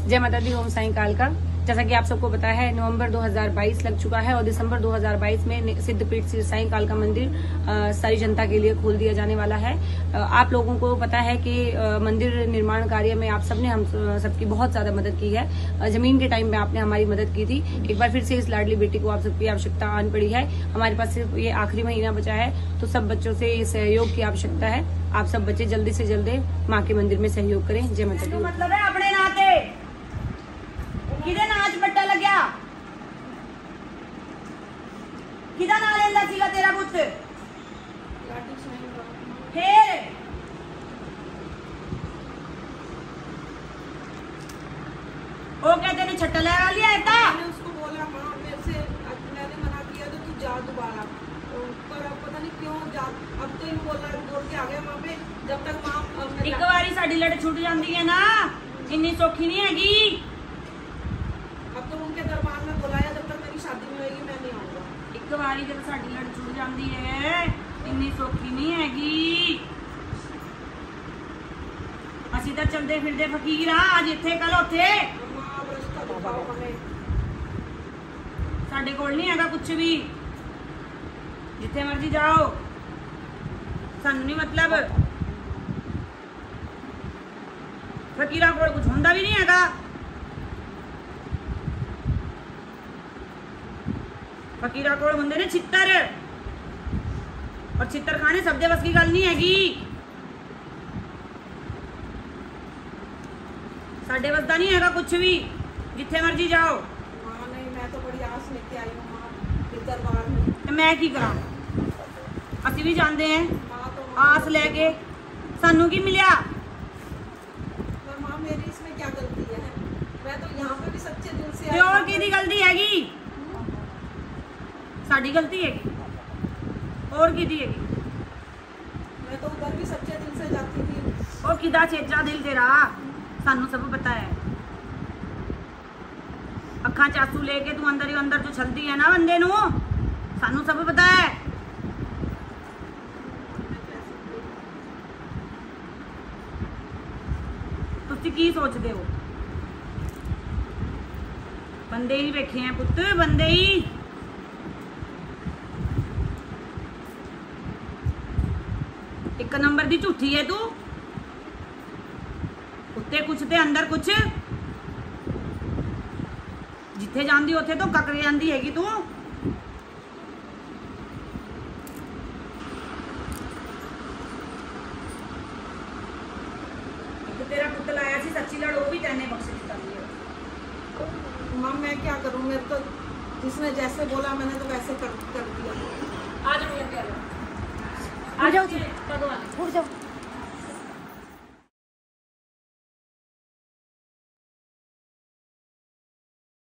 जय माता दी, ओम साईं काल का। जैसा कि आप सबको पता है, नवंबर 2022 लग चुका है और दिसंबर 2022 में सिद्धपीठ श्री साईं काल का मंदिर सारी जनता के लिए खोल दिया जाने वाला है। आप लोगों को पता है कि मंदिर निर्माण कार्य में आप सबने हम सबकी बहुत ज्यादा मदद की है। जमीन के टाइम में आपने हमारी मदद की थी। एक बार फिर से इस लाडली बेटी को आप सबकी आवश्यकता आन पड़ी है। हमारे पास सिर्फ ये आखिरी महीना बचा है, तो सब बच्चों से सहयोग की आवश्यकता है। आप सब बच्चे जल्दी से जल्दी माँ के मंदिर में सहयोग करें। जय माता दी। मतलब है अपने नाते किदे नाच पट्टा लग्या, किदा ना लेंदा सीगा तेरा पुत्त, फिर वो कहते ने छट्टा लगा लिया है। मैंने उसको बोला माँ मेरे से, मैंने मना किया तो तू जा दोबारा, पर अब पता नहीं क्यों जा, अब तो इन बोल के आ गया वहाँ पे। जब तक माँ एक बारी साड़ी लड़ छुट जाती है ना, इन्नी सौखी नहीं हैगी। अब तो उनके दरबार में बुलाया, जब तक मेरी शादी में होगी मैं नहीं आऊंगा। एक बारी जब साड़ी लड़ छुट जाती है, इन्नी सौखी नहीं हैगी। ਅਸੀਂ ਤਾਂ ਚਲਦੇ ਫਿਰਦੇ ਫਕੀਰ ਆ, ਅੱਜ ਇੱਥੇ ਕੱਲ ਉੱਥੇ। माँ अब रास्ता दिखाओ हमें। ਸਾਡੇ ਕੋਲ ਨਹੀਂ ਹੈਗਾ ਕੁਝ ਵੀ, ਜਿੱਥੇ ਮਰਜ਼ੀ ਜਾਓ, ਸਾਨੂੰ ਨਹੀਂ ਮਤਲਬ। ਫਕੀਰਾਂ ਕੋਲ ਕੁਝ ਹੁੰਦਾ ਵੀ ਨਹੀਂ ਹੈਗਾ। फकीरा कोल हुंदे ने छित्तर, और छित्तर खाने सब दे बस की गल नहीं हैगी। साडे बस दा नहीं हैगा कुछ भी, जिथे मर्जी जाओ। माँ नहीं, मैं तो बड़ी आस लेके आई हूँ माँ इस दरबार में। मैं की करा, असी भी जानते हैं माँ तो आस लेके सानू की मिलिया। पर माँ मेरी इसमें क्या गलती है? मैं तो यहाँ पे भी सच्चे दिल से आई। और की गलती हैगी? साड़ी गलती हैगी, और की हैगी? मैं तो उधर भी सच्चे दिल से जाती थी। और किदा चेचा दिल तेरा, सानू सब पता है। अखा चासू लेके तू अंदर ही अंदर जो छलती है ना बंदे नू, सानू सब पता है। तुसी की सोचते हो? बंदे ही वेखे हैं पुत्त, बंदे ही। एक नंबर दी झूठी है तू, उत्ते कुछ ते अंदर कुछ। जिथे जांदी उथे तो ककड़ जांदी हैगी तू। एक तेरा पुत्त लाया सी सच्ची लड़, वो भी तेने बख्श दिता है। माँ मैं क्या करूँ, मेरे तो जिसने जैसे बोला मैंने तो वैसे कर दिया। आ जाओ, आ जाओ, भगवान उठ जाओ।